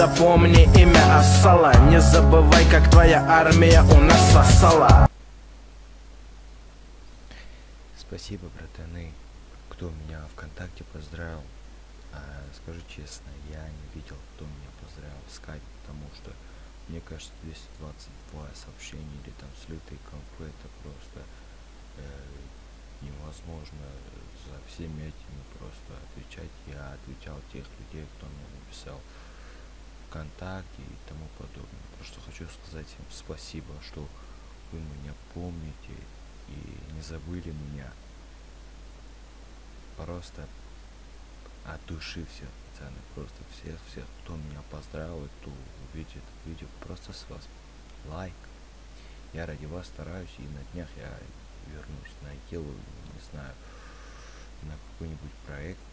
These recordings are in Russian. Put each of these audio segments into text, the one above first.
запомни имя Асала. Не забывай, как твоя армия у нас сосала. Спасибо, братаны, кто меня ВКонтакте поздравил. Скажу честно, я не видел, кто меня поздравил в скайпе, потому что мне кажется 222 сообщения или там слитые конфы, это просто невозможно за всеми этими просто отвечать. Я отвечал тех людей, кто мне написал ВКонтакте и тому подобное. Просто хочу сказать им спасибо, что вы меня помните и не забыли меня. Просто от души всех, пацаны, просто всех, кто меня поздравил, кто увидит это видео, просто с вас лайк. Я ради вас стараюсь, и на днях я вернусь, наделаю, не знаю, на какой-нибудь проект,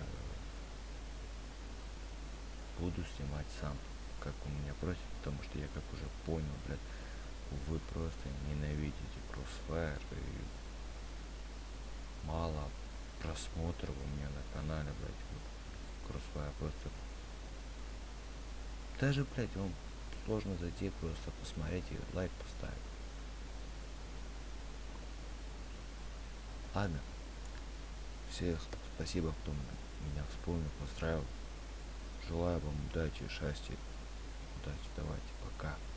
буду снимать сам, как у меня просят, потому что я как уже понял, блядь, вы просто ненавидите Crossfire и мало просмотров у меня на канале, блядь, Crossfire просто. Даже, блядь, вам сложно зайти, просто посмотреть и лайк поставить. Ладно. Всех спасибо, кто меня вспомнил, поздравил. Желаю вам удачи, счастья. Удачи, давайте, пока.